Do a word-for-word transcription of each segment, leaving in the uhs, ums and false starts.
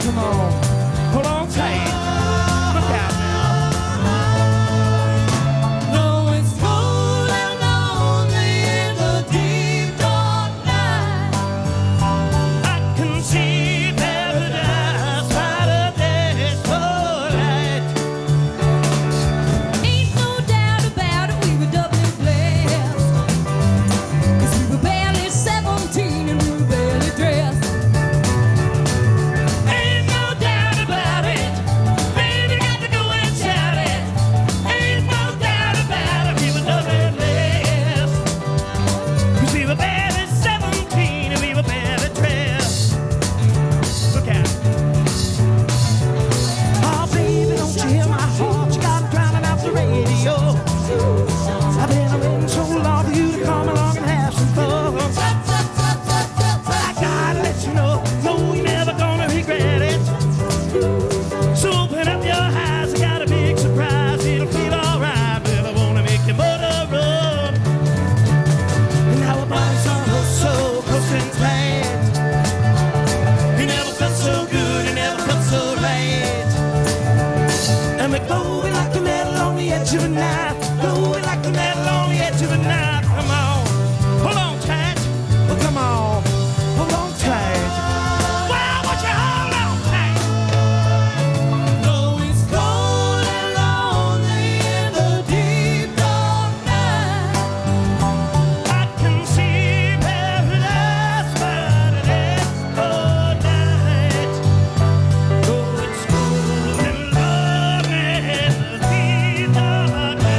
Come on. Hold on tight. Look out now. Though it's cold and lonely in the deep dark night, I can see paradise by the day's light. ain't no doubt about it, we were doubly blessed. 'Cause we were barely seventeen and we were barely dressed. Ain't no doubt about it. Baby, got to go and shout it. Ain't no doubt about it. We were doubly blessed. 'Cause we were barely seventeen and we were barely dressed. Look out. Oh, baby, don't you hear my heart? You got it drowning out the radio. I've been waiting so long for you to come along and have some fun. I gotta let you know, no, you're never gonna regret it. So open up your eyes, I got a big surprise. It'll feel alright, but I wanna make your motor run. And our bodies are oh so close and tight. You never felt so good, you never felt so right. And we're glowing like the metal on the edge of a knife. Glowing like the metal on the edge of a knife. Come on, hold on tight. Oh, come on, hold on tight. Well, won't you hold on tight? Though it's cold and lonely in the deep dark night, I can see paradise by the day's night. Though it's cold and lonely in the deep dark night.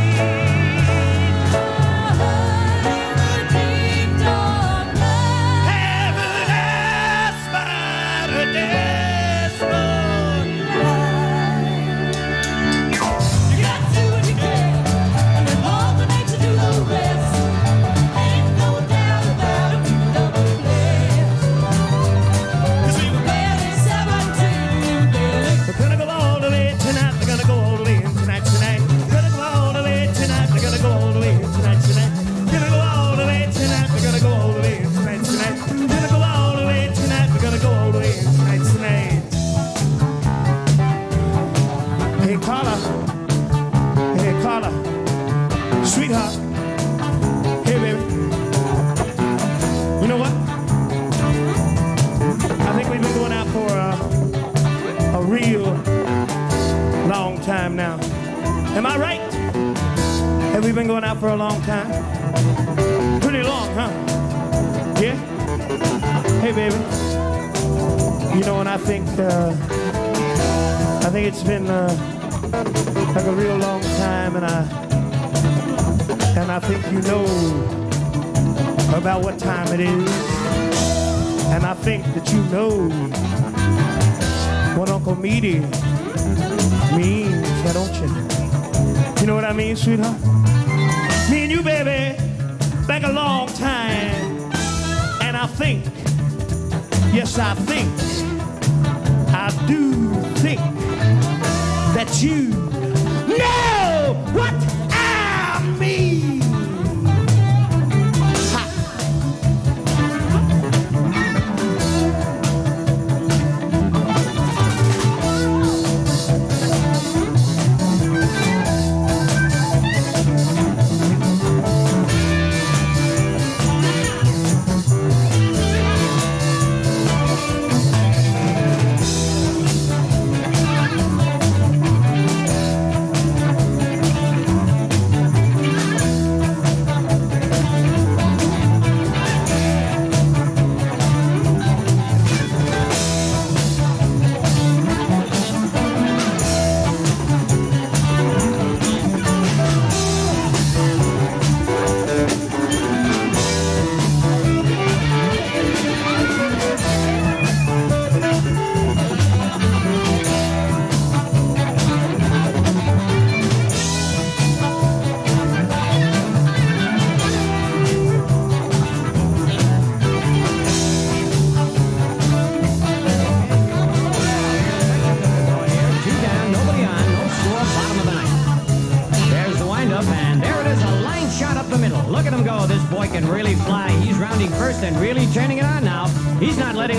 time now. Am I right? Have we been going out for a long time? Pretty long, huh? Yeah? Hey, baby. You know, and I think, uh, I think it's been uh, like a real long time, and I, and I think you know about what time it is. And I think that you know what Uncle Meaty means, yeah, don't you? You know what I mean, sweetheart? Me and you, baby, back a long time. And I think, yes, I think, I do think that you know what I mean.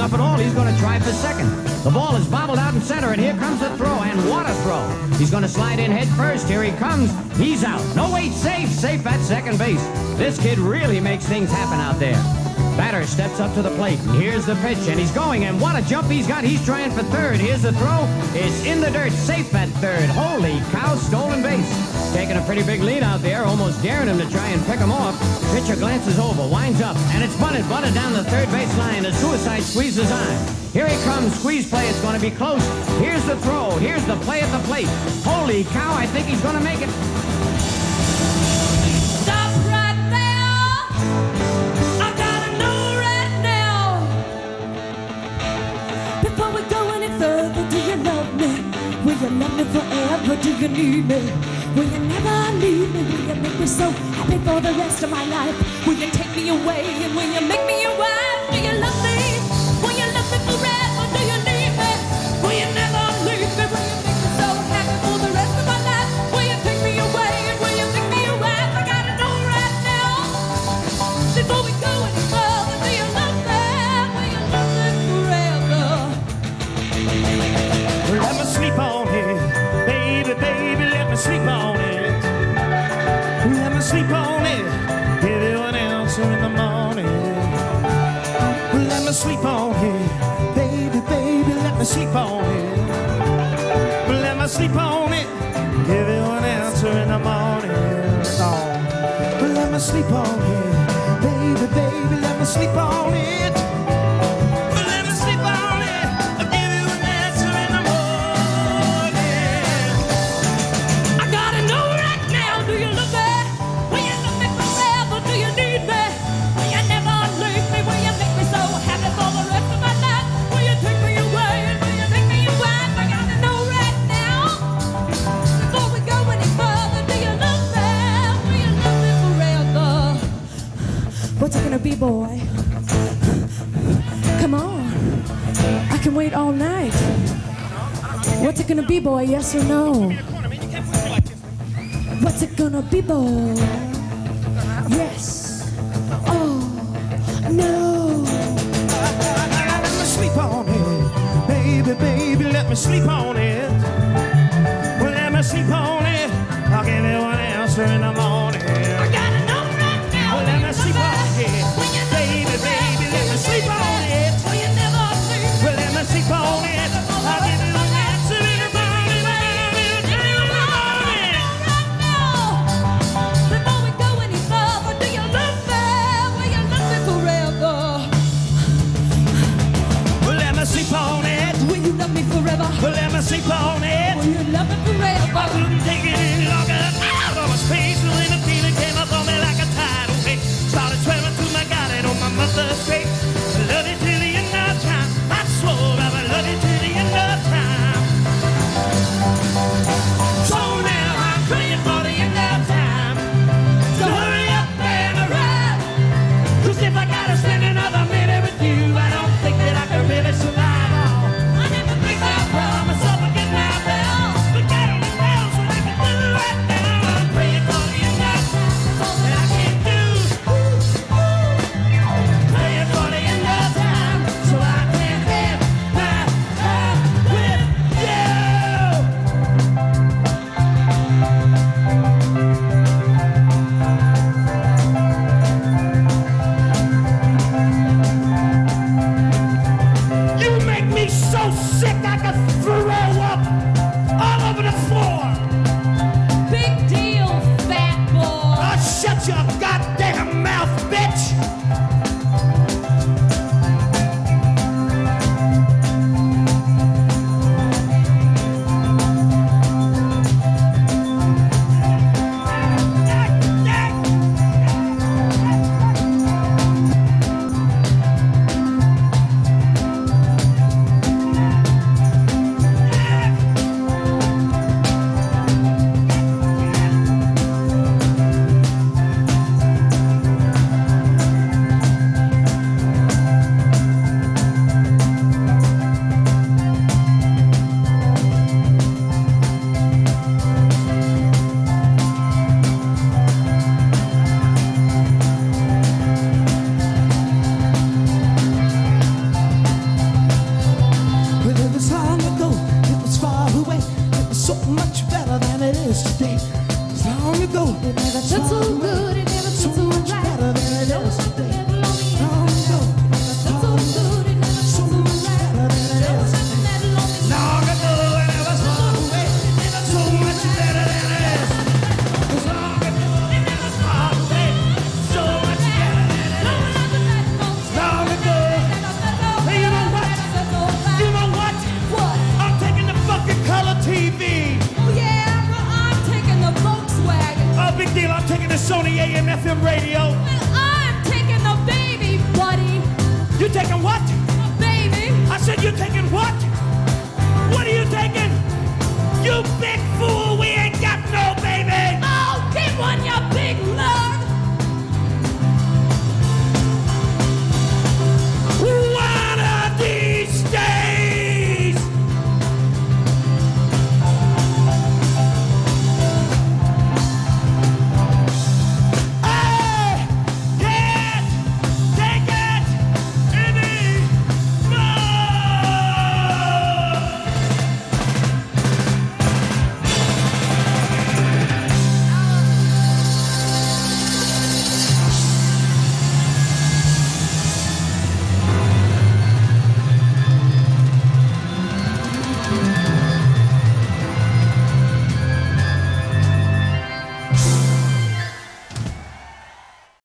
up at all. He's going to try for second. The ball is bobbled out in center, and here comes the throw, and what a throw. He's going to slide in head first. Here he comes. He's out. No, wait, safe, safe at second base. This kid really makes things happen out there. Batter steps up to the plate, and here's the pitch, and he's going, and what a jump he's got. He's trying for third. Here's the throw. It's in the dirt, safe at third. Holy cow, stolen base. Taking a pretty big lead out there, almost daring him to try and pick him off. Pitcher glances over, winds up, and it's bunted, bunted down the third base line. A suicide squeeze is on. Here he comes, squeeze play, it's going to be close. Here's the throw, here's the play at the plate. Holy cow, I think he's going to make it. Stop right there. I gotta know right now. Before we go any further, do you love me? Will you love me forever? Do you need me? Will you never leave me? Will you make me so happy for the rest of my life? Will you take me away and will you make me your wife? Do you love me? Will you love me forever? Do you need me? Will you never leave me? Will you make me so happy for the rest of my life? Will you take me away and will you make me your wife? I gotta know right now. Before we go any further, do you love me? Will you love me forever? Let me sleep on it, baby, baby, let me sleep on it. Let me sleep on it, give you an answer in the morning. Let me sleep on it, baby, baby, let me sleep on it. Let me sleep on it, give you an answer in the morning. Oh. Let me sleep on it, baby, baby, let me sleep on it. Let me sleep on it, I'll give you an answer in the morning. I gotta know right now, do you love me? Will you love me forever? Do you need me? Will you never leave me? Will you make me so happy for the rest of my life? Will you take me away and will you make me your wife? I gotta know right now. Before we go any further, do you love me? Will you love me forever? What's it gonna be, boy? Come on. I can wait all night. What's it gonna be, boy? Yes or no? What's it gonna be, boy? Yes. Oh, no. Let me sleep on it, baby, baby, let me sleep on it. Well, let me sleep on it, I'll give you an answer in the morning. I gotta know right now. Well, let me sleep on it, baby, baby, let me sleep on it. Will you never leave? Well, let me sleep on it, I'll give you an answer in the morning. Right now. Before we go any further, do you love me? Will you love me forever? Well, let me sleep on it, Will you love me forever? well, let me sleep on it. Will you love me forever? I couldn't take it any longer. Out of my space, and when the feeling came up on me like a tidal wave, started swimming through my garden on my mother's grave. I love you till the end of time. I swore I would love you till the end of time. So now I'm praying for the end of time. So hurry up and arrive. 'Cause if I gotta spend another minute with you, I don't think that I can really survive. Oh, I never think I promise up again now, Bell. But God only knows what I can do right now. I'm praying for the end of time. All that I can do. Praying for the end of time. So I can have my time with you. You make me so sick